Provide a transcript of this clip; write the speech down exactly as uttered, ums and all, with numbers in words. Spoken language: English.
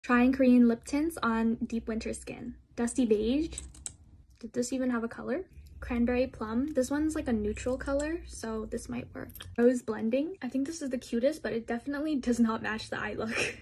Trying Korean lip tints on deep winter skin. Dusty beige. Did this even have a color? Cranberry plum. This one's like a neutral color, so this might work. Rose blending. I think this is the cutest, but it definitely does not match the eye look.